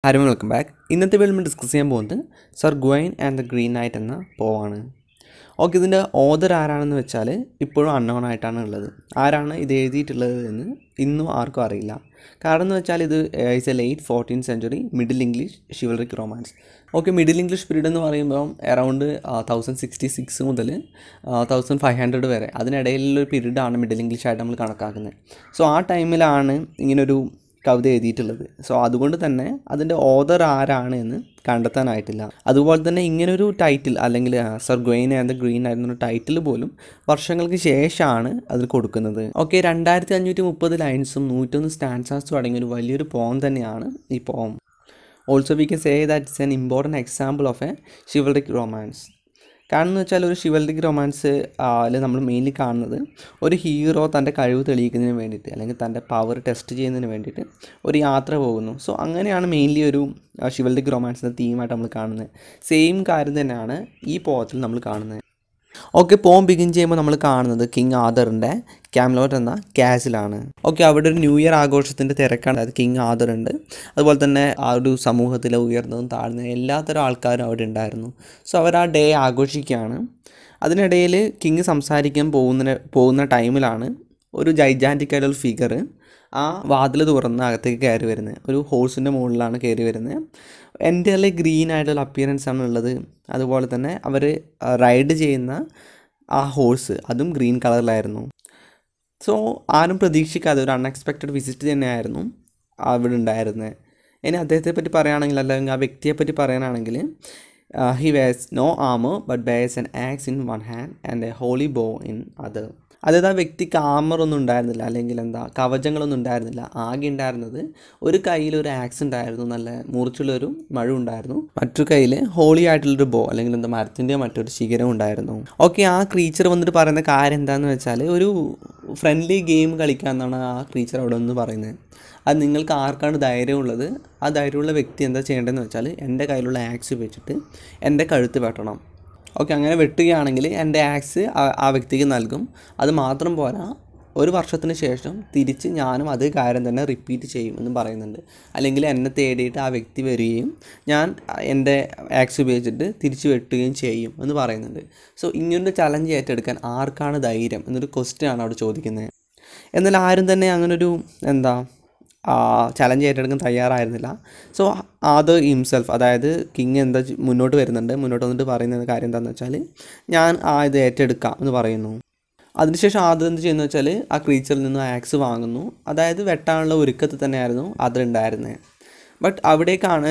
Hi, welcome back. ഇന്നത്തെ വീഡിയോയിൽ നമ്മൾ ഡിസ്കസ് ചെയ്യാൻ പോകുന്നത് sir Gawain and the green knight എന്ന പോവാണ്. ഓക്കെ, ഇതിൻ്റെ ഓതർ ആരാണെന്ന് വെച്ചാൽ ഇപ്പോഴും അൺനോൺ ആയിട്ടാണ് ഉള്ളത്. ആരാണ് ഇത് എഴുതിയിട്ടുള്ളത് എന്ന് ഇന്നും ആർക്കും അറിയില്ല. കാരണം എന്ന് വെച്ചാൽ ഇത് is a late 14th century middle English chivalric romance. Okay, middle English period എന്ന് പറയുമ്പോൾ അറൗണ്ട് 1066 മുതൽ 1500 വരെ അതിനിടയിലുള്ളൊരു പീരീഡാണ് മിഡിൽ ഇംഗ്ലീഷ് ആയിട്ട് നമ്മൾ കണക്കാക്കുന്നത്. സോ ആ ടൈമിലാണ് ഇങ്ങനൊരു കവിത എഴുതിയിട്ടുള്ളത്. സോ അതുകൊണ്ട് തന്നെ അതിൻ്റെ ഓതർ ആരാണ് എന്ന് കണ്ടെത്താനായിട്ടില്ല. അതുപോലെ തന്നെ ഇങ്ങനൊരു ടൈറ്റിൽ അല്ലെങ്കിൽ sir Gawain and the green ആയിരുന്നൊരു ടൈറ്റിൽ പോലും വർഷങ്ങൾക്ക് ശേഷമാണ് അതിൽ കൊടുക്കുന്നത്. ഓക്കെ, 2530 ലൈൻസും 101 സ്റ്റാൻസാസും അടങ്ങിയ ഒരു വലിയൊരു പോം തന്നെയാണ് ഈ poem. Also we can say that it's an important example of a chivalric romance. കാരണം എന്ന് വെച്ചാൽ ഒരു ഷിവൽറിക് റൊമാൻസ് നമ്മൾ മെയിൻലി കാണുന്നത് ഒരു ഹീറോ തൻ്റെ കഴിവ് തെളിയിക്കുന്നതിന് വേണ്ടിയിട്ട് അല്ലെങ്കിൽ തൻ്റെ പവർ ടെസ്റ്റ് ചെയ്യുന്നതിന് വേണ്ടിയിട്ട് ഒരു യാത്ര പോകുന്നു. സോ അങ്ങനെയാണ് മെയിൻലി ഒരു ഷിവൽറിക് റൊമാൻസിൻ്റെ തീമായിട്ട് നമ്മൾ കാണുന്നത്. സെയിം കാര്യം തന്നെയാണ് ഈ പോത്തിൽ നമ്മൾ കാണുന്നത്. ഓക്കെ, പോം ബിഗിൻ ചെയ്യുമ്പോൾ നമ്മൾ കാണുന്നത് കിങ് ആദറിൻ്റെ ക്യാംലോട്ട് എന്ന കാസിലാണ്. ഓക്കെ, അവിടെ ഒരു ന്യൂ ഇയർ ആഘോഷത്തിൻ്റെ തിരക്കാണ്. അതായത് കിങ് ആദർ ഉണ്ട്, അതുപോലെ തന്നെ ആ ഒരു സമൂഹത്തിലെ ഉയർന്നതും താഴ്ന്നതും എല്ലാത്തരം ആൾക്കാരും അവിടെ ഉണ്ടായിരുന്നു. സോ അവർ ആ ഡേ ആഘോഷിക്കുകയാണ്. അതിനിടയിൽ കിങ് സംസാരിക്കാൻ പോകുന്ന ടൈമിലാണ് ഒരു ജൈജാൻറ്റിക്കായിട്ടുള്ള ഫിഗർ ആ വാതിൽ തുറന്ന് അകത്തേക്ക് കയറി വരുന്നത്. ഒരു ഹോഴ്സിൻ്റെ മുകളിലാണ് കയറി വരുന്നത്. എൻ്റയർലി ഗ്രീൻ ആയിട്ടുള്ള അപ്പിയറൻസ് ആണ് ഉള്ളത്. അതുപോലെ തന്നെ അവർ റൈഡ് ചെയ്യുന്ന ആ ഹോഴ്സ് അതും ഗ്രീൻ കളറിലായിരുന്നു. സോ ആരും പ്രതീക്ഷിക്കാതെ ഒരു അൺഎക്സ്പെക്റ്റഡ് വിസിറ്റ് തന്നെയായിരുന്നു അവിടെ ഉണ്ടായിരുന്നത്. ഇനി അദ്ദേഹത്തെ പറ്റി പറയുകയാണെങ്കിൽ അല്ലെങ്കിൽ ആ വ്യക്തിയെ പറ്റി പറയാനാണെങ്കിൽ he wears no armour but bears an axe in one hand and a holly bow in other. അതായത് ആ വ്യക്തിക്ക് ആമറൊന്നും ഉണ്ടായിരുന്നില്ല, അല്ലെങ്കിൽ കവചങ്ങളൊന്നും ഉണ്ടായിരുന്നില്ല. ആകെ ഉണ്ടായിരുന്നത് ഒരു കയ്യിൽ ഒരു ആക്സ് ഉണ്ടായിരുന്നു, നല്ല മുറിച്ചുള്ളൊരു മഴ ഉണ്ടായിരുന്നു. മറ്റൊരു കയ്യിൽ ഹോളി ആയിട്ടുള്ളൊരു ബോ അല്ലെങ്കിൽ മരത്തിൻ്റെ മറ്റൊരു ശിഖരം ഉണ്ടായിരുന്നു. ഓക്കെ, ആ ക്രീച്ചർ വന്നിട്ട് പറയുന്ന കാര്യം എന്താണെന്ന് വെച്ചാൽ ഒരു ഫ്രണ്ട്ലി ഗെയിം കളിക്കാമെന്നാണ് ആ ക്രീച്ചർ അവിടെ നിന്ന് പറയുന്നത്. അത് നിങ്ങൾക്ക് ആർക്കാണ് ധൈര്യമുള്ളത്, ആ ധൈര്യമുള്ള വ്യക്തി എന്താ ചെയ്യേണ്ടതെന്ന് വെച്ചാൽ എൻ്റെ കയ്യിലുള്ള ആക്സ് വെച്ചിട്ട് എൻ്റെ കഴുത്ത് വെട്ടണം. ഓക്കെ, അങ്ങനെ വെട്ടുകയാണെങ്കിൽ എൻ്റെ ആക്സ് ആ വ്യക്തിക്ക് നൽകും. അത് മാത്രം പോരാ, ഒരു വർഷത്തിന് ശേഷം തിരിച്ച് ഞാനും അതേ കാര്യം തന്നെ റിപ്പീറ്റ് ചെയ്യും എന്ന് പറയുന്നുണ്ട്. അല്ലെങ്കിൽ എന്നെ തേടിയിട്ട് ആ വ്യക്തി വരികയും ഞാൻ എൻ്റെ ആക്സ് ഉപയോഗിച്ചിട്ട് തിരിച്ച് വെട്ടുകയും ചെയ്യും എന്ന് പറയുന്നുണ്ട്. സോ ഇങ്ങനൊരു ചലഞ്ച് ഏറ്റെടുക്കാൻ ആർക്കാണ് ധൈര്യം എന്നൊരു ക്വസ്റ്റ്യൻ ആണ് അവിടെ ചോദിക്കുന്നത്. എന്നാൽ ആരും തന്നെ അങ്ങനൊരു ചലഞ്ച് ഏറ്റെടുക്കാൻ തയ്യാറായിരുന്നില്ല. സോ അത് ഹിംസെൽഫ്, അതായത് കിങ് മുന്നോട്ട് വന്നിട്ട് പറയുന്ന കാര്യം എന്താണെന്ന് വെച്ചാൽ ഞാൻ ഇത് ഏറ്റെടുക്കാം എന്ന് പറയുന്നു. അതിനുശേഷം ആദ്യം എന്ത് ചെയ്യുന്നത് വെച്ചാൽ ആ ക്രീച്ചറിൽ നിന്ന് ആക്സ് വാങ്ങുന്നു. അതായത് വെട്ടാനുള്ള ഒരുക്കത്തിൽ തന്നെയായിരുന്നു അതുണ്ടായിരുന്നത്. ബട്ട് അവിടേക്കാണ്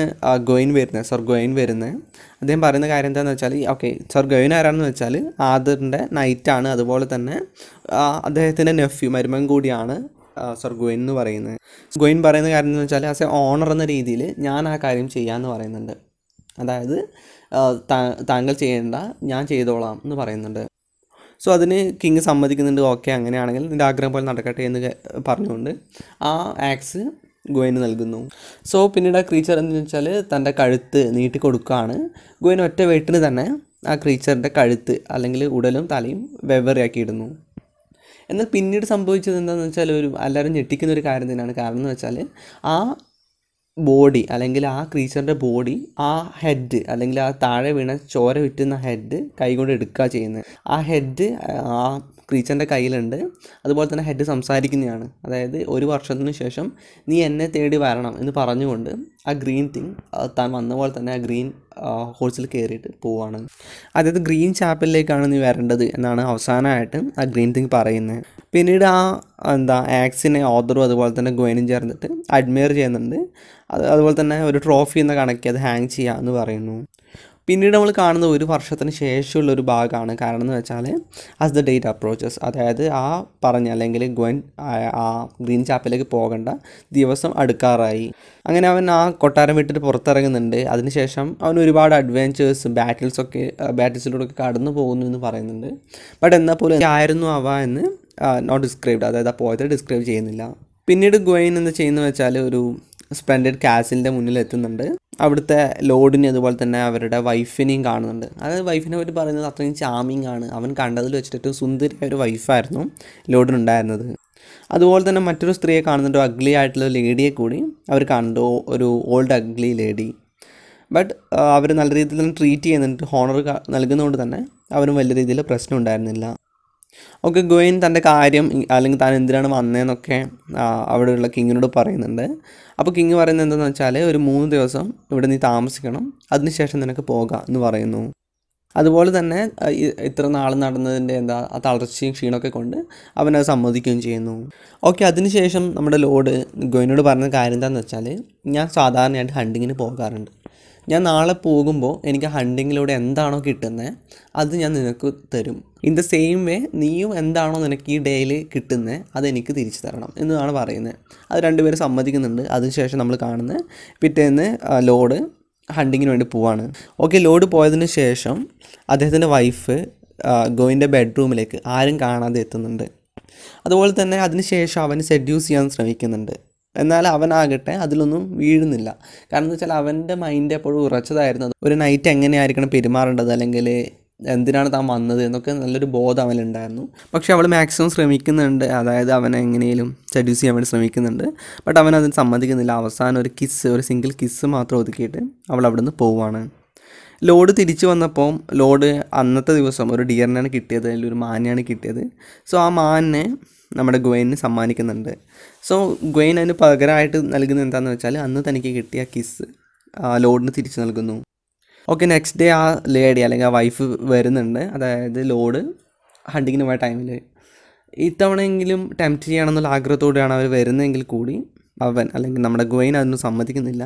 സർ ഗ്വൈൻ വരുന്നത്. അദ്ദേഹം പറയുന്ന കാര്യം എന്താണെന്ന് വെച്ചാൽ ഓക്കെ, സർ ഗ്വൈൻ ആരാണെന്ന് വെച്ചാൽ ആദറിൻ്റെ നൈറ്റാണ്. അതുപോലെ തന്നെ അദ്ദേഹത്തിൻ്റെ നെഫ്യൂ മരുമകൻ കൂടിയാണ് സർ ഗ്വൈൻ എന്ന് പറയുന്നത്. ഗ്വൈൻ പറയുന്ന കാര്യം എന്ന് വെച്ചാൽ ആസ് എ ഓണർ എന്ന രീതിയിൽ ഞാൻ ആ കാര്യം ചെയ്യാമെന്ന് പറയുന്നുണ്ട്. അതായത് താങ്കൾ ചെയ്യേണ്ട, ഞാൻ ചെയ്തോളാം എന്ന് പറയുന്നുണ്ട്. സോ അതിന് കിങ് സമ്മതിക്കുന്നുണ്ട്. ഓക്കെ, അങ്ങനെയാണെങ്കിൽ നിൻ്റെ ആഗ്രഹം പോലെ നടക്കട്ടെ എന്ന് പറഞ്ഞുകൊണ്ട് ആ ആക്സ് ഗ്വൈന് നൽകുന്നു. സോ പിന്നീട് ആ ക്രീച്ചർ എന്ന് വെച്ചാൽ തൻ്റെ കഴുത്ത് നീട്ടി കൊടുക്കുകയാണ്. ഗ്വൈൻ ഒറ്റ വെട്ടിന് തന്നെ ആ ക്രീച്ചറിൻ്റെ കഴുത്ത് അല്ലെങ്കിൽ ഉടലും തലയും വെവ്വേറെയാക്കിയിടുന്നു. എന്നാൽ പിന്നീട് സംഭവിച്ചത് എന്താണെന്ന് വെച്ചാൽ എല്ലാവരും ഞെട്ടിക്കുന്ന ഒരു കാര്യം തന്നെയാണ്. കാരണം എന്ന് വെച്ചാൽ ആ ബോഡി അല്ലെങ്കിൽ ആ ക്രീച്ചറിൻ്റെ ബോഡി ആ ഹെഡ് അല്ലെങ്കിൽ ആ താഴെ വീണ ചോര വിറ്റുന്ന ഹെഡ് കൈകൊണ്ട് എടുക്കുക ചെയ്യുന്നത്. ആ ഹെഡ് ആ ക്രീച്ചറിൻ്റെ കയ്യിലുണ്ട്. അതുപോലെ തന്നെ ഹെഡ് സംസാരിക്കുന്നതാണ്. അതായത് ഒരു വർഷത്തിന് ശേഷം നീ എന്നെ തേടി വരണം എന്ന് പറഞ്ഞുകൊണ്ട് ആ ഗ്രീൻ തിങ് താൻ വന്ന പോലെ തന്നെ ആ ഗ്രീൻ ഹോഴ്സിൽ കയറിയിട്ട് പോവുകയാണ്. അതായത് ഗ്രീൻ ചാപ്പലിലേക്കാണ് നീ വരേണ്ടത് എന്നാണ് അവസാനമായിട്ട് ആ ഗ്രീൻ തിങ് പറയുന്നത്. പിന്നീട് ആക്സിനെ ഓദറും അതുപോലെ തന്നെ ഗ്വൈനും ചേർന്നിട്ട് അഡ്മയർ ചെയ്യുന്നുണ്ട്. അതുപോലെ തന്നെ ഒരു ട്രോഫി എന്ന കണക്ക് അത് ഹാങ് ചെയ്യുക എന്ന് പറയുന്നു. പിന്നീട് നമ്മൾ കാണുന്നത് ഒരു വർഷത്തിന് ശേഷമുള്ളൊരു ഭാഗമാണ്. കാരണം എന്ന് വെച്ചാൽ ആസ് ദ ഡേറ്റ് അപ്രോച്ചസ്, അതായത് അല്ലെങ്കിൽ ഗ്വൈൻ ആ ഗ്രീൻ ചാപ്പലിലേക്ക് പോകേണ്ട ദിവസം അടുക്കാറായി. അങ്ങനെ അവൻ ആ കൊട്ടാരം വിട്ടിട്ട് പുറത്തിറങ്ങുന്നുണ്ട്. അതിനുശേഷം അവൻ ഒരുപാട് അഡ്വെഞ്ചേഴ്സ് ബാറ്റിൽസിലൂടെയൊക്കെ കടന്നു പോകുന്നു എന്ന് പറയുന്നുണ്ട്. ബട്ട് എന്നാൽ പോലും ആയിരുന്നു എന്ന് നോട്ട് ഡിസ്ക്രൈബ്ഡ്, അതായത് ആ പോയത്തെ ഡിസ്ക്രൈബ് ചെയ്യുന്നില്ല. പിന്നീട് ഗ്വൈൻ എന്താ ചെയ്യുന്നത് വെച്ചാൽ ഒരു സ്പ്ലെൻഡഡ് കാസിലിൻ്റെ മുന്നിൽ എത്തുന്നുണ്ട്. അവിടുത്തെ ലോഡിനെ അതുപോലെ തന്നെ അവരുടെ വൈഫിനെയും കാണുന്നുണ്ട്. അതായത് വൈഫിനെ പറ്റി പറയുന്നത് അത്രയും ചാമിങ് ആണ്. അവൻ കണ്ടതിൽ വെച്ചിട്ട് ഏറ്റവും സുന്ദരിയായ ഒരു വൈഫായിരുന്നു ലോഡിനുണ്ടായിരുന്നത്. അതുപോലെ തന്നെ മറ്റൊരു സ്ത്രീയെ കാണുന്നുണ്ട്, അഗ്ലി ആയിട്ടുള്ള ലേഡിയെ കൂടി അവർ കാണുന്നുണ്ട്, ഒരു ഓൾഡ് അഗ്ലി ലേഡി. ബട്ട് അവർ നല്ല രീതിയിൽ തന്നെ ട്രീറ്റ് ചെയ്യുന്നുണ്ട്, ഹോണർ നൽകുന്നതുകൊണ്ട് തന്നെ അവരും വലിയ രീതിയിൽ പ്രശ്നം ഉണ്ടായിരുന്നില്ല. ഓക്കെ, ഗോയിൻ തൻ്റെ കാര്യം അല്ലെങ്കിൽ താൻ എന്തിനാണ് വന്നതെന്നൊക്കെ അവിടെയുള്ള കിങ്ങിനോട് പറയുന്നുണ്ട്. അപ്പോൾ കിങ് പറയുന്നത് എന്താണെന്ന് വെച്ചാൽ, ഒരു 3 ദിവസം ഇവിടെ നീ താമസിക്കണം, അതിനുശേഷം നിനക്ക് പോകാം എന്ന് പറയുന്നു. അതുപോലെ തന്നെ ഇത്ര നാൾ നടന്നതിൻ്റെ ആ തളർച്ചയും ക്ഷീണമൊക്കെ കൊണ്ട് അവനത് സമ്മതിക്കുകയും ചെയ്യുന്നു. ഓക്കെ, അതിനുശേഷം നമ്മുടെ ലോഡ് ഗോയിനോട് പറഞ്ഞ കാര്യം എന്താണെന്ന് വെച്ചാൽ, ഞാൻ സാധാരണയായിട്ട് ഹണ്ടിങ്ങിന് പോകാറുണ്ട്. ഞാൻ നാളെ പോകുമ്പോൾ എനിക്ക് ഹണ്ടിങ്ങിലൂടെ എന്താണോ കിട്ടുന്നത് അത് ഞാൻ നിനക്ക് തരും. ഇൻ ദ സെയിം വേ നീയും എന്താണോ നിനക്ക് ഈ ഡേയിൽ കിട്ടുന്നത് അതെനിക്ക് തിരിച്ചു തരണം എന്നാണ് പറയുന്നത്. അത് രണ്ടുപേരും സമ്മതിക്കുന്നുണ്ട്. അതിനുശേഷം നമ്മൾ കാണുന്നത് പിറ്റേന്ന് ലോഡ് ഹണ്ടിങ്ങിന് വേണ്ടി പോവാണ്. ഓക്കെ, ലോഡ് പോയതിന് ശേഷം അദ്ദേഹത്തിൻ്റെ വൈഫ് ഗോയിൻ്റെ ബെഡ്റൂമിലേക്ക് ആരും കാണാതെ എത്തുന്നുണ്ട്. അതുപോലെ തന്നെ അതിനുശേഷം അവന് സെഡ്യൂസ് ചെയ്യാൻ ശ്രമിക്കുന്നുണ്ട്. എന്നാൽ അവനാകട്ടെ അതിലൊന്നും വീഴുന്നില്ല. കാരണം എന്ന് വെച്ചാൽ അവൻ്റെ മൈൻഡ് എപ്പോഴും ഉറച്ചതായിരുന്നു, ഒരു നൈറ്റ് എങ്ങനെയായിരിക്കണം പെരുമാറേണ്ടത്, അല്ലെങ്കിൽ എന്തിനാണ് താൻ വന്നത് എന്നൊക്കെ നല്ലൊരു ബോധം അവനുണ്ടായിരുന്നു. പക്ഷെ അവൾ മാക്സിമം ശ്രമിക്കുന്നുണ്ട്, അതായത് അവനെ എങ്ങനെയും സെഡ്യൂസ് ചെയ്യാൻ വേണ്ടി ശ്രമിക്കുന്നുണ്ട്. ബട്ട് അവൻ അതിന് സമ്മതിക്കുന്നില്ല. അവസാനം ഒരു സിംഗിൾ കിസ്സ് മാത്രം ഒതുക്കിയിട്ട് അവൾ അവിടെ നിന്ന് പോവുകയാണ്. ലോഡ് തിരിച്ചു വന്നപ്പോൾ ലോഡ് അന്നത്തെ ദിവസം ഒരു ഡിയറിനാണ് കിട്ടിയത്, അല്ലെങ്കിൽ ഒരു മാനിനെയാണ് കിട്ടിയത്. സോ ആ മാനിനെ നമ്മുടെ ഗോയിന് സമ്മാനിക്കുന്നുണ്ട്. സോ ഗോയിൻ അതിന് പകരമായിട്ട് നൽകുന്നത് എന്താണെന്ന് വെച്ചാൽ, അന്ന് തനിക്ക് കിട്ടിയ കിസ്സ് ലോഡിന് തിരിച്ചു നൽകുന്നു. ഓക്കെ, നെക്സ്റ്റ് ഡേ ആ ലേഡി അല്ലെങ്കിൽ ആ വൈഫ് വരുന്നുണ്ട്. അതായത് ലോഡ് ഹണ്ടിങ്ങിന് പോയ ടൈമിൽ ഇത്തവണയെങ്കിലും ടെംപ്റ്റ് ചെയ്യണമെന്നുള്ള ആഗ്രഹത്തോടെയാണ് അവർ വരുന്നതെങ്കിൽ കൂടി അവൻ അല്ലെങ്കിൽ നമ്മുടെ ഗോയിൻ അതൊന്നും സമ്മതിക്കുന്നില്ല.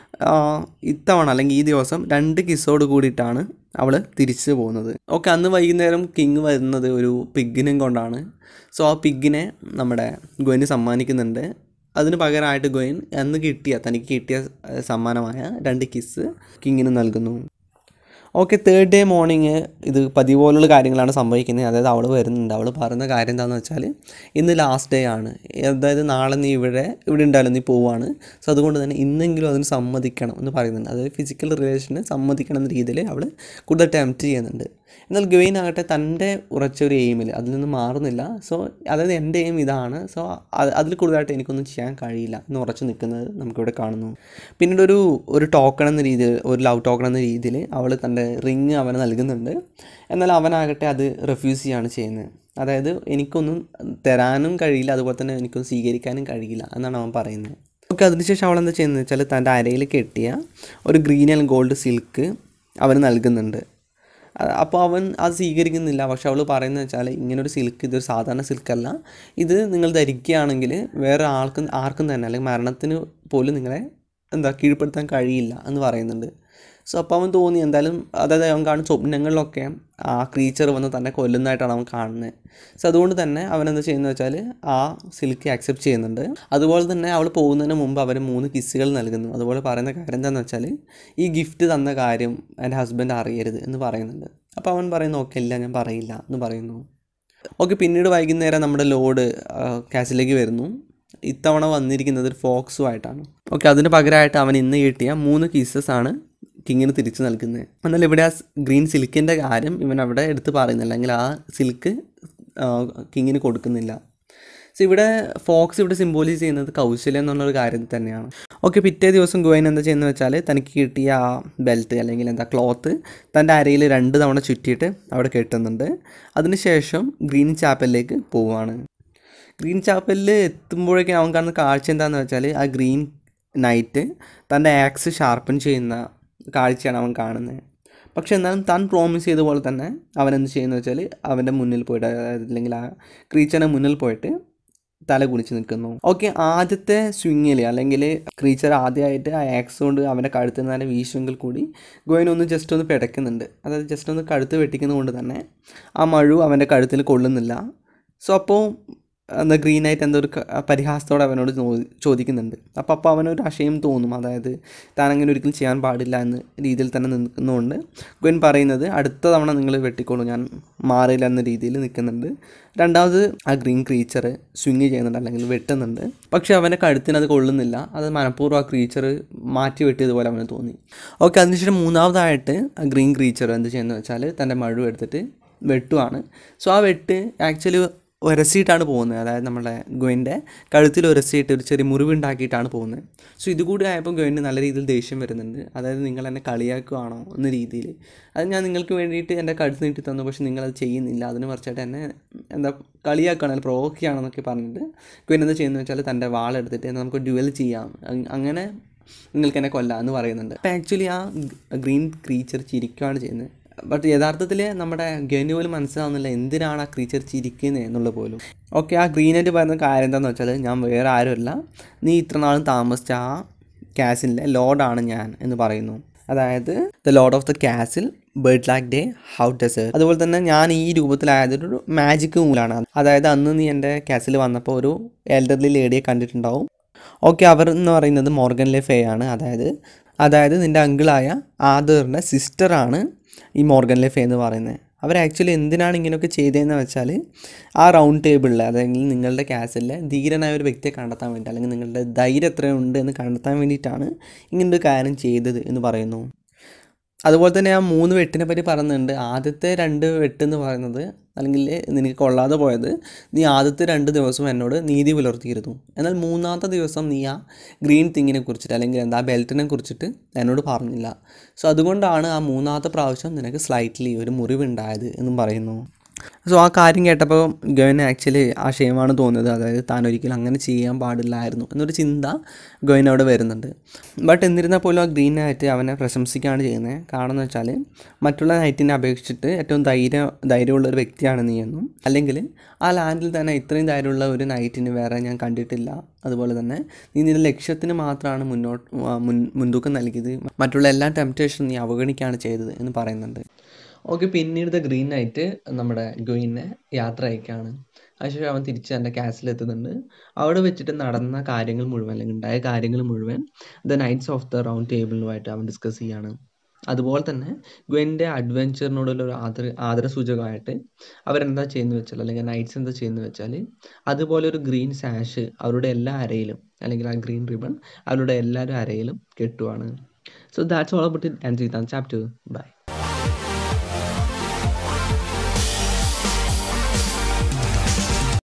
ഇത്തവണ അല്ലെങ്കിൽ ഈ ദിവസം 2 കിസ്സോട് കൂടിയിട്ടാണ് അവൾ തിരിച്ചു പോകുന്നത്. ഓക്കെ, അന്ന് വൈകുന്നേരം കിങ് വരുന്നത് ഒരു പിഗിനും കൊണ്ടാണ്. സോ ആ പിഗിനെ നമ്മുടെ ഗോയിന് സമ്മാനിക്കുന്നുണ്ട്. അതിന് പകരമായിട്ട് ഗോയിൻ തനിക്ക് കിട്ടിയ സമ്മാനമായ 2 കിസ്സ് കിങ്ങിന് നൽകുന്നു. ഓക്കെ, 3rd ഡേ മോർണിംഗ് ഇത് പതിപോലുള്ള കാര്യങ്ങളാണ് സംഭവിക്കുന്നത്. അതായത് അവൾ വരുന്നുണ്ട്. അവൾ പറയുന്ന കാര്യം എന്താണെന്ന് വെച്ചാൽ, ഇന്ന് ലാസ്റ്റ് ഡേ ആണ്, അതായത് നാളെ നീ ഇവിടെ ഉണ്ടായാലും നീ പോവുകയാണ്. സോ അതുകൊണ്ട് തന്നെ ഇന്നെങ്കിലും അതിന് സമ്മതിക്കണം എന്ന് പറയുന്നുണ്ട്. അതായത് ഫിസിക്കൽ റിലേഷന് സമ്മതിക്കണം എന്ന രീതിയിൽ അവൾ കൂടുതൽ ടെംപ്റ്റ് ചെയ്യുന്നുണ്ട്. എന്നാൽ ഗോയിൻ ആകട്ടെ തൻ്റെ ഉറച്ചൊരു എയിമിൽ അതിൽ നിന്ന് മാറുന്നില്ല. സോ അതായത് എൻ്റെ എയിം ഇതാണ്, സോ അതിൽ കൂടുതലായിട്ട് എനിക്കൊന്നും ചെയ്യാൻ കഴിയില്ല എന്ന് ഉറച്ചു നിൽക്കുന്നത് നമുക്കിവിടെ കാണുന്നു. പിന്നീട് ഒരു ടോക്കൺ എന്ന രീതിയിൽ, ഒരു ലവ് ടോക്കൺ എന്ന രീതിയിൽ അവൾ തൻ്റെ റിങ് അവന് നൽകുന്നുണ്ട്. എന്നാൽ അവനാകട്ടെ അത് റെഫ്യൂസ് ചെയ്യാണ് ചെയ്യുന്നത്. അതായത് എനിക്കൊന്നും തരാനും കഴിയില്ല, അതുപോലെ തന്നെ എനിക്കൊന്നും സ്വീകരിക്കാനും കഴിയില്ല എന്നാണ് അവൻ പറയുന്നത്. ഓക്കെ, അതിനുശേഷം അവൾ എന്താ ചെയ്യുന്നത് വെച്ചാൽ, തൻ്റെ അരയിൽ കെട്ടിയ ഒരു ഗ്രീൻ ആൻഡ് ഗോൾഡ് സിൽക്ക് അവന് നൽകുന്നുണ്ട്. അപ്പോൾ അവൻ അത് സ്വീകരിക്കുന്നില്ല. പക്ഷെ അവൾ പറയുന്നത് വെച്ചാൽ, ഇങ്ങനൊരു സിൽക്ക് ഇതൊരു സാധാരണ സിൽക്കല്ല, ഇത് നിങ്ങൾ ധരിക്കുകയാണെങ്കിൽ വേറെ ആർക്കും തന്നെ അല്ലെങ്കിൽ മരണത്തിന് പോലും നിങ്ങളെ കീഴ്പ്പെടുത്താൻ കഴിയില്ല എന്ന് പറയുന്നുണ്ട്. സോ അപ്പോൾ അവൻ തോന്നി എന്തായാലും, അതായത് അവൻ കാണുന്ന സ്വപ്നങ്ങളിലൊക്കെ ആ ക്രീച്ചർ വന്ന് തന്നെ കൊല്ലുന്നതായിട്ടാണ് അവൻ കാണുന്നത്. സോ അതുകൊണ്ട് തന്നെ അവൻ എന്താ ചെയ്യുന്നത് വെച്ചാൽ ആ സിൽക്ക് ആക്സെപ്റ്റ് ചെയ്യുന്നുണ്ട്. അതുപോലെ തന്നെ അവൾ പോകുന്നതിന് മുമ്പ് അവർ 3 കിസ്സുകൾ നൽകുന്നു. അതുപോലെ പറയുന്ന കാര്യം എന്താണെന്ന് വെച്ചാൽ, ഈ ഗിഫ്റ്റ് തന്ന കാര്യം എൻ്റെ ഹസ്ബൻഡ് അറിയരുത് എന്ന് പറയുന്നുണ്ട്. അപ്പോൾ അവൻ പറയുന്നു, ഓക്കെ ഇല്ല ഞാൻ പറയില്ല എന്ന് പറയുന്നു. ഓക്കെ, പിന്നീട് വൈകുന്നേരം നമ്മുടെ ലോഡ് കാസിലേക്ക് വരുന്നു. ഇത്തവണ വന്നിരിക്കുന്നത് ഒരു ഫോക്സുമായിട്ടാണ്. ഓക്കെ, അതിന് പകരമായിട്ട് അവൻ ഇന്ന് കിട്ടിയ 3 കിസ്സസ് ആണ് കിങ്ങിന് തിരിച്ചു നൽകുന്നത്. എന്നാൽ ഇവിടെ ആ ഗ്രീൻ സിൽക്കിൻ്റെ കാര്യം ഇവൻ അവിടെ എടുത്ത് പറയുന്നില്ല, അല്ലെങ്കിൽ ആ സിൽക്ക് കിങ്ങിന് കൊടുക്കുന്നില്ല. സോ ഇവിടെ ഫോക്സ് ഇവിടെ സിംബോലൈസ് ചെയ്യുന്നത് കൗശല്യം എന്നുള്ളൊരു കാര്യം തന്നെയാണ്. ഓക്കെ, പിറ്റേ ദിവസം ഗോയിൻ എന്താ ചെയ്യുന്നത് വെച്ചാൽ, തനിക്ക് കിട്ടിയ ആ ബെൽറ്റ് അല്ലെങ്കിൽ ക്ലോത്ത് തൻ്റെ അരയിൽ 2 തവണ ചുറ്റിയിട്ട് അവിടെ കെട്ടുന്നുണ്ട്. അതിനുശേഷം ഗ്രീൻ ചാപ്പലിലേക്ക് പോവുകയാണ്. ഗ്രീൻ ചാപ്പലിൽ എത്തുമ്പോഴേക്കും അവൻ കാണുന്ന കാഴ്ച എന്താണെന്ന് വെച്ചാൽ, ആ ഗ്രീൻ നൈറ്റ് തൻ്റെ ആക്സ് ഷാർപ്പൻ ചെയ്യുന്ന കാഴ്ചയാണ് അവൻ കാണുന്നത്. പക്ഷെ എന്നാലും താൻ പ്രോമിസ് ചെയ്ത പോലെ തന്നെ അവൻ എന്ത് ചെയ്യുന്നത് വെച്ചാൽ, അവൻ്റെ മുന്നിൽ പോയിട്ട്, അല്ലെങ്കിൽ ആ ക്രീച്ചറിൻ്റെ മുന്നിൽ പോയിട്ട് തല കുനിച്ച് നിൽക്കുന്നു. ഓക്കെ, ആദ്യത്തെ സ്വിങ്ങിൽ അല്ലെങ്കിൽ ക്രീച്ചർ ആദ്യമായിട്ട് ആ ആക്സ് കൊണ്ട് അവൻ്റെ കഴുത്തിൽ നിന്ന് തന്നെ വീശുമെങ്കിൽ കൂടി ഗോയിൻ ജസ്റ്റ് ഒന്ന് പിടയ്ക്കുന്നുണ്ട്. അതായത് ജസ്റ്റ് ഒന്ന് കഴുത്ത് വെട്ടിക്കുന്നത് കൊണ്ട് തന്നെ ആ മഴു അവൻ്റെ കഴുത്തിൽ കൊള്ളുന്നില്ല. സോ അപ്പോൾ ഗ്രീൻ ആയിട്ട് എന്തോ ഒരു പരിഹാസത്തോടെ അവനോട് ചോദിക്കുന്നുണ്ട്. അപ്പോൾ അവനൊരു അശയം തോന്നും, അതായത് താൻ അങ്ങനെ ഒരിക്കലും ചെയ്യാൻ പാടില്ല എന്ന രീതിയിൽ തന്നെ നിൽക്കുന്നതുകൊണ്ട് ഗോയിൻ പറയുന്നത്, അടുത്ത തവണ നിങ്ങൾ വെട്ടിക്കോളൂ, ഞാൻ മാറില്ല എന്ന രീതിയിൽ നിൽക്കുന്നുണ്ട്. രണ്ടാമത് ആ ഗ്രീൻ ക്രീച്ചർ സ്വിങ് ചെയ്യുന്നുണ്ട്, അല്ലെങ്കിൽ വെട്ടുന്നുണ്ട്. പക്ഷേ അവൻ്റെ കഴുത്തിന് അത് കൊള്ളുന്നില്ല. അത് മനഃപൂർവ്വം ആ ക്രീച്ചർ മാറ്റി വെട്ടിയതുപോലെ അവന് തോന്നി. ഓക്കെ, അതിനുശേഷം മൂന്നാമതായിട്ട് ആ ഗ്രീൻ ക്രീച്ചർ എന്ത് ചെയ്യുന്നത് വെച്ചാൽ, തൻ്റെ മഴു എടുത്തിട്ട് വെട്ടുവാണ്. സോ ആ വെട്ട് ആക്ച്വലി ഉരസിയിട്ടാണ് പോകുന്നത്. അതായത് നമ്മുടെ ഗോയിൻ്റെ കഴുത്തിൽ ഉരസിയിട്ട് ഒരു ചെറിയ മുറിവുണ്ടാക്കിയിട്ടാണ് പോകുന്നത്. സോ ഇതുകൂടി ആയപ്പോൾ ഗോയിന് നല്ല രീതിയിൽ ദേഷ്യം വരുന്നുണ്ട്. അതായത് നിങ്ങൾ എന്നെ കളിയാക്കുകയാണോ എന്ന രീതിയിൽ. അത് ഞാൻ നിങ്ങൾക്ക് വേണ്ടിയിട്ട് എൻ്റെ കഴുത്ത് നീട്ടി തന്നു, പക്ഷേ നിങ്ങളത് ചെയ്യുന്നില്ല, അതിന് മറിച്ചായിട്ട് എന്നെ എന്താ കളിയാക്കുകയാണ്, അല്ലെങ്കിൽ പ്രൊവോക്ക് ചെയ്യുകയാണെന്നൊക്കെ പറഞ്ഞിട്ട് ഗോയിൻ എന്താ ചെയ്യുന്നത് വെച്ചാൽ തൻ്റെ വാളെടുത്തിട്ട് നമുക്ക് ഡ്യുവൽ ചെയ്യാം, അങ്ങനെ നിങ്ങൾക്ക് എന്നെ കൊല്ലാം എന്ന് പറയുന്നുണ്ട്. അപ്പോൾ ആക്ച്വലി ആ ഗ്രീൻ ക്രീച്ചർ ചിരിക്കുകയാണ് ചെയ്യുന്നത്. ബട്ട് യഥാർത്ഥത്തിൽ നമ്മുടെ ഗെയിന് പോലും മനസ്സിലാവുന്നില്ല എന്തിനാണ് ആ ക്രീച്ചർ ചിരിക്കുന്നത് എന്നുള്ളത് പോലും. ഓക്കെ, ആ ഗ്രീനായിട്ട് പറയുന്ന കാര്യം എന്താണെന്ന് വെച്ചാൽ ഞാൻ വേറെ ആരുമല്ല, നീ ഇത്ര നാളും താമസിച്ച ആ കാസിലിലെ ലോർഡാണ് ഞാൻ എന്ന് പറയുന്നു. അതായത് the lord of the castle, Bertilak de, Hautdesert. അതുപോലെ തന്നെ ഞാൻ ഈ രൂപത്തിലായതൊരു മാജിക് മൂലാണ്. അതായത് അന്ന് നീ എൻ്റെ കാസിൽ വന്നപ്പോൾ ഒരു എൽഡർലി ലേഡിയെ കണ്ടിട്ടുണ്ടാവും. ഓക്കെ, അവർ എന്ന് പറയുന്നത് മോർഗൻ ലെ ഫേ ആണ്. അതായത് നിൻ്റെ അങ്കിളായ ആദറിൻ്റെ സിസ്റ്ററാണ് ഈ മോർഗൻ ലെ ഫേ എന്ന് പറയുന്നത്. അവർ ആക്ച്വലി എന്തിനാണ് ഇങ്ങനെയൊക്കെ ചെയ്തതെന്ന് വെച്ചാൽ ആ റൗണ്ട് ടേബിളിൽ, അല്ലെങ്കിൽ നിങ്ങളുടെ കാസിലെ ധീരനായ ഒരു വ്യക്തിയെ കണ്ടെത്താൻ വേണ്ടി, അല്ലെങ്കിൽ നിങ്ങളുടെ ധൈര്യം എത്രയുണ്ട് എന്ന് കണ്ടെത്താൻ വേണ്ടിയിട്ടാണ് ഇങ്ങനൊരു കാര്യം ചെയ്തത് എന്ന് പറയുന്നു. അതുപോലെ തന്നെ ആ 3 വെട്ടിനെ പറ്റി പറയുന്നുണ്ട്. ആദ്യത്തെ 2 വെട്ടെന്ന് പറയുന്നത്, അല്ലെങ്കിൽ നിനക്ക് കൊള്ളാതെ പോയത്, നീ ആദ്യത്തെ 2 ദിവസം എന്നോട് നീതി പുലർത്തിയിരുന്നു. എന്നാൽ 3-ാമത്തെ ദിവസം നീ ആ ഗ്രീൻ തിങ്ങിനെ കുറിച്ചിട്ട്, അല്ലെങ്കിൽ എന്താ ബെൽറ്റിനെ കുറിച്ചിട്ട് എന്നോട് പറഞ്ഞില്ല. സോ അതുകൊണ്ടാണ് ആ 3-ാമത്തെ പ്രാവശ്യം നിനക്ക് സ്ലൈറ്റ്ലി ഒരു മുറിവുണ്ടായത് എന്നും പറയുന്നു. സോ ആ കാര്യം കേട്ടപ്പോൾ ഗോയിന് ആക്ച്വലി ആ ഷെയിമാണ് തോന്നുന്നത്. അതായത് താൻ ഒരിക്കലും അങ്ങനെ ചെയ്യാൻ പാടില്ലായിരുന്നു എന്നൊരു ചിന്ത ഗോയിന് അവിടെ വരുന്നുണ്ട്. ബട്ട് എന്നിരുന്നാൽ പോലും ആ ഗ്രീൻ നൈറ്റ് അവനെ പ്രശംസിക്കുകയാണ് ചെയ്യുന്നത്. കാരണം എന്ന് വെച്ചാൽ മറ്റുള്ള നൈറ്റിനെ അപേക്ഷിച്ചിട്ട് ഏറ്റവും ധൈര്യമുള്ള ഒരു വ്യക്തിയാണ് നീ എന്നും, അല്ലെങ്കിൽ ആ ലാൻഡിൽ തന്നെ ഇത്രയും ധൈര്യമുള്ള ഒരു നൈറ്റിന് വേറെ ഞാൻ കണ്ടിട്ടില്ല. അതുപോലെ തന്നെ നീ നിന്റെ ലക്ഷ്യത്തിന് മാത്രമാണ് മുൻതൂക്കം നൽകിയത്, മറ്റുള്ള എല്ലാ ടെംപ്റ്റേഷനും നീ അവഗണിക്കുകയാണ് ചെയ്തത് എന്ന് പറയുന്നുണ്ട്. ഓക്കെ, പിന്നീട് ദ ഗ്രീൻ നൈറ്റ് നമ്മുടെ ഗോയിനെ യാത്ര അയക്കുകയാണ്. അതിനുശേഷം അവൻ തിരിച്ച് തൻ്റെ കാസിലെത്തുന്നുണ്ട്. അവിടെ വെച്ചിട്ട് നടന്ന കാര്യങ്ങൾ മുഴുവൻ, അല്ലെങ്കിൽ ഉണ്ടായ കാര്യങ്ങൾ മുഴുവൻ the knights of the round ടേബിളുമായിട്ട് അവൻ ഡിസ്കസ് ചെയ്യുകയാണ്. അതുപോലെ തന്നെ ഗോയിൻ്റെ അഡ്വെഞ്ചറിനോടുള്ള ഒരു ആദരസൂചകമായിട്ട് അവരെന്താ ചെയ്യുന്നത് വെച്ചാൽ, അല്ലെങ്കിൽ നൈറ്റ്സ് എന്താ ചെയ്യുന്നത് വെച്ചാൽ, അതുപോലെ ഒരു ഗ്രീൻ സാഷ് അവരുടെ എല്ലാ അരയിലും, അല്ലെങ്കിൽ ആ ഗ്രീൻ റിബൺ അവരുടെ എല്ലാവരും അരയിലും കെട്ടുവാണ്. So that's all about it and chapter. By.